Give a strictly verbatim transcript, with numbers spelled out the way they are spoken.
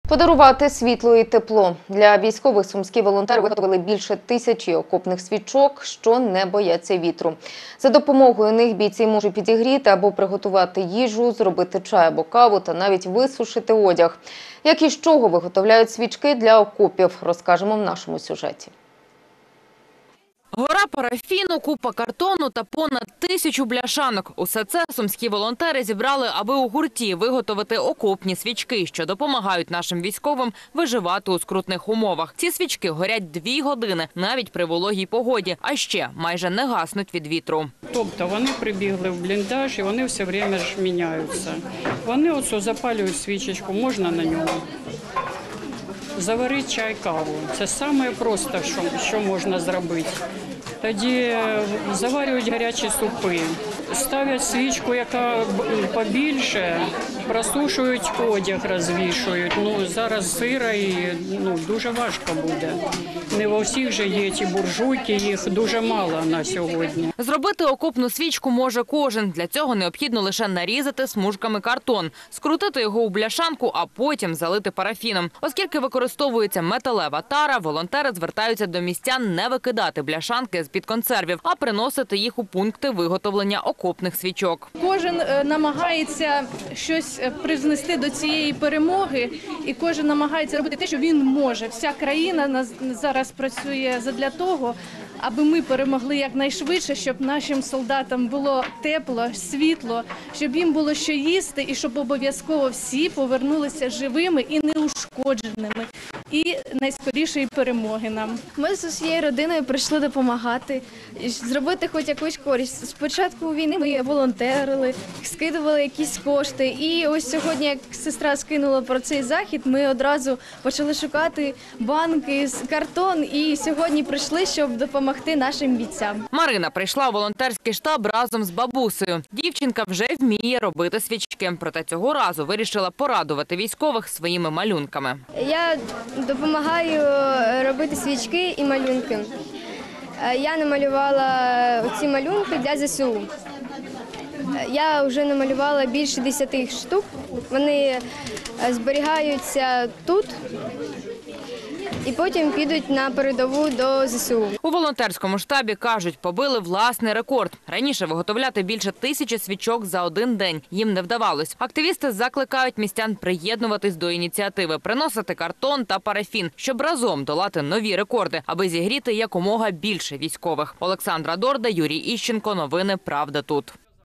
Подарувати світло і тепло. Для військових сумські волонтери виготовили більше тисячі окопних свічок, що не бояться вітру. За допомогою них бійці можуть підігріти або приготувати їжу, зробити чай або каву та навіть висушити одяг. Як і з чого виготовляють свічки для окопів, розкажемо в нашому сюжеті. Гора парафіну, купа картону та понад тисячу бляшанок. Усе це сумські волонтери зібрали, аби у гурті виготовити окопні свічки, що допомагають нашим військовим виживати у скрутних умовах. Ці свічки горять дві години, навіть при вологій погоді, а ще майже не гаснуть від вітру. Тобто вони прибігли в бліндаж і вони все время ж міняються. Вони оцю запалюють свічечку, можна на ньому. Заварити чай, каву. Це саме просте, що, що можна зробити. Тоді заварюють гарячі супи, ставлять свічку, яка побільше, просушують одяг, розвішують. Ну, зараз сира і ну, дуже важко буде. Не во всіх же є ті буржуйки, їх дуже мало на сьогодні. Зробити окопну свічку може кожен. Для цього необхідно лише нарізати смужками картон, скрутити його у бляшанку, а потім залити парафіном. Оскільки використовується металева тара, волонтери звертаються до містян не викидати бляшанки з-під консервів, а приносити їх у пункти виготовлення окопних свічок. Кожен намагається щось привнести до цієї перемоги, і кожен намагається робити те, що він може. Вся країна зараз працює задля того, аби ми перемогли якнайшвидше, щоб нашим солдатам було тепло, світло, щоб їм було що їсти і щоб обов'язково всі повернулися живими і неушкодженими. І найскорішої перемоги нам. Ми з усією родиною прийшли допомагати, зробити хоч якусь користь. Спочатку війни ми волонтерили, скидували якісь кошти. І ось сьогодні, як сестра скинула про цей захід, ми одразу почали шукати банки, картон і сьогодні прийшли, щоб допомогти нашим бійцям. Марина прийшла у волонтерський штаб разом з бабусею. Дівчинка вже вміє робити свічки, проте цього разу вирішила порадувати військових своїми малюнками. Я допомагаю робити свічки і малюнки. Я намалювала ці малюнки для зе се у. Я вже намалювала більше десяти штук. Вони зберігаються тут і потім підуть на передову до зе се у. У волонтерському штабі кажуть, побили власний рекорд. Раніше виготовляти більше тисячі свічок за один день їм не вдавалось. Активісти закликають містян приєднуватись до ініціативи, приносити картон та парафін, щоб разом долати нові рекорди, аби зігріти якомога більше військових. Олександра Дорда, Юрій Іщенко. Новини «Правда тут».